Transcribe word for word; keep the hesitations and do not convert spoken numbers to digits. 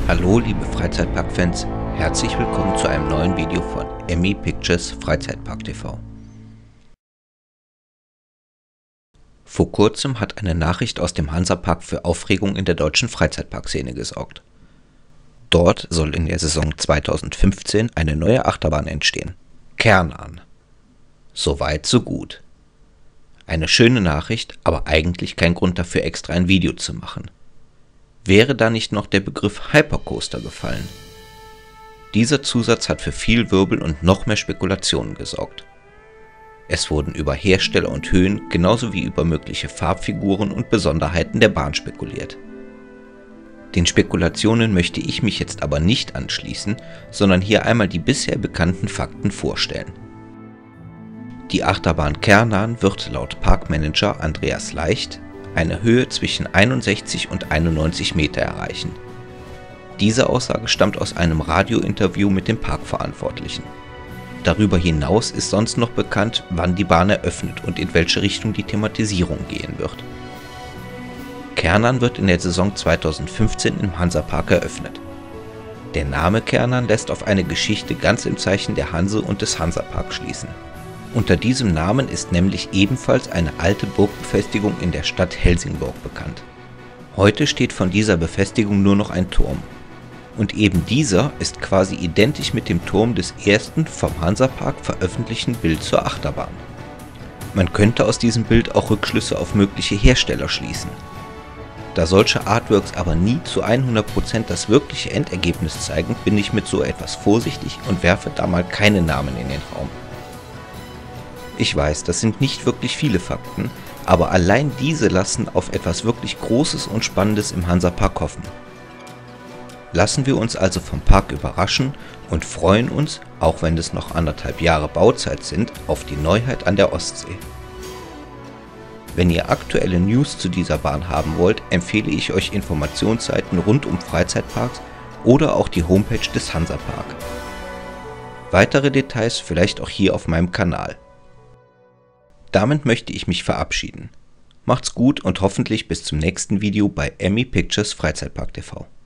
Hallo liebe Freizeitpark-Fans, herzlich willkommen zu einem neuen Video von Emmy Pictures Freizeitpark T V. Vor kurzem hat eine Nachricht aus dem Hansapark für Aufregung in der deutschen Freizeitparkszene gesorgt. Dort soll in der Saison zweitausendfünfzehn eine neue Achterbahn entstehen, Kernahn. Soweit so gut. Eine schöne Nachricht, aber eigentlich kein Grund dafür, extra ein Video zu machen. Wäre da nicht noch der Begriff Hypercoaster gefallen? Dieser Zusatz hat für viel Wirbel und noch mehr Spekulationen gesorgt. Es wurden über Hersteller und Höhen genauso wie über mögliche Farbfiguren und Besonderheiten der Bahn spekuliert. Den Spekulationen möchte ich mich jetzt aber nicht anschließen, sondern hier einmal die bisher bekannten Fakten vorstellen. Die Achterbahn Kernahn wird laut Parkmanager Andreas Leicht eine Höhe zwischen einundsechzig und einundneunzig Meter erreichen. Diese Aussage stammt aus einem Radiointerview mit dem Parkverantwortlichen. Darüber hinaus ist sonst noch bekannt, wann die Bahn eröffnet und in welche Richtung die Thematisierung gehen wird. Kernahn wird in der Saison zweitausendfünfzehn im Hansapark eröffnet. Der Name Kernahn lässt auf eine Geschichte ganz im Zeichen der Hanse und des Hansapark schließen. Unter diesem Namen ist nämlich ebenfalls eine alte Burgbefestigung in der Stadt Helsingborg bekannt. Heute steht von dieser Befestigung nur noch ein Turm. Und eben dieser ist quasi identisch mit dem Turm des ersten vom Hansapark veröffentlichten Bild zur Achterbahn. Man könnte aus diesem Bild auch Rückschlüsse auf mögliche Hersteller schließen. Da solche Artworks aber nie zu hundert Prozent das wirkliche Endergebnis zeigen, bin ich mit so etwas vorsichtig und werfe da mal keine Namen in den Raum. Ich weiß, das sind nicht wirklich viele Fakten, aber allein diese lassen auf etwas wirklich Großes und Spannendes im Hansapark hoffen. Lassen wir uns also vom Park überraschen und freuen uns, auch wenn es noch anderthalb Jahre Bauzeit sind, auf die Neuheit an der Ostsee. Wenn ihr aktuelle News zu dieser Bahn haben wollt, empfehle ich euch Informationsseiten rund um Freizeitparks oder auch die Homepage des Hansapark. Weitere Details vielleicht auch hier auf meinem Kanal. Damit möchte ich mich verabschieden. Macht's gut und hoffentlich bis zum nächsten Video bei Emmy Pictures Freizeitpark T V.